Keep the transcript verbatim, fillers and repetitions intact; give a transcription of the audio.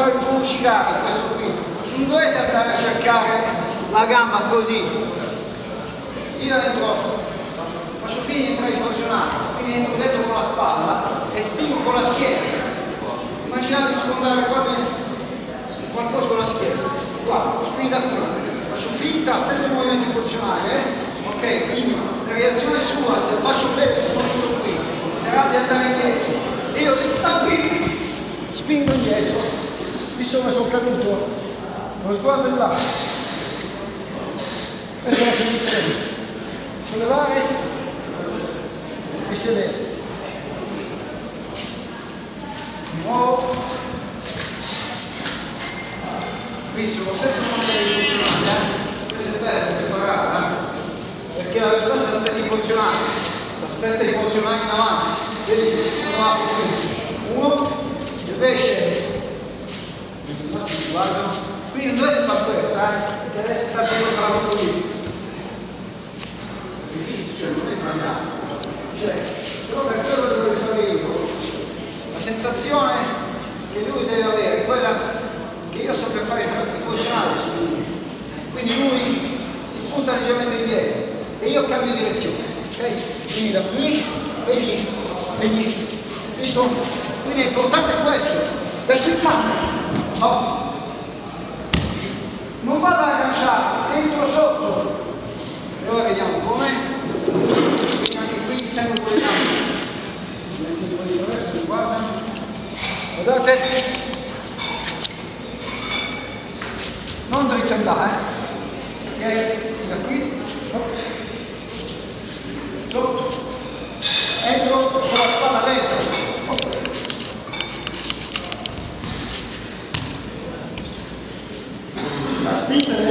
fare il bucicare, questo qui. Non dovete andare a cercare la gamba così. Io entro, faccio finta di entrare in posizionale, quindi entro dentro con la spalla e spingo con la schiena. Immaginate di sfondare qua dentro qualcosa con la schiena. Qua, quindi da qui. Faccio finta, stesso movimento posizionale, eh? Ok, quindi la reazione sua, se faccio bene, sono qui, sarà di andare indietro. E io da qui spingo indietro, visto come sono caduto, lo sguardo in là. Questa è la posizione. Sollevare e sedere. Di nuovo. Quindi sono lo stesso modello di funzionale, eh? Questo è bello, preparare, eh? Perché la persona si aspetta di funzionare, si aspetta di funzionare in avanti. Vedi, uno apre qui, uno, invece, guarda, qui non dovete fare questa, eh? Perché adesso sta facendo farlo qui. Esiste, cioè non è sbagliato. Cioè, però per quello che devo fare io, la sensazione che lui deve avere è quella che io so per fare i funzionali su lui. Quindi lui si punta leggermente indietro e io cambio direzione, ok? Quindi da qui, vedi, vedi, visto? Quindi è importante questo, da qui cambio. Oh. Non vado ad agganciare, entro sotto. E ora vediamo come. Anche qui stiamo un po' di gambe. Guarda. Guardate. Non dritto in là, eh? Ok? Da qui, sotto, entro con la spalla dentro. La spinta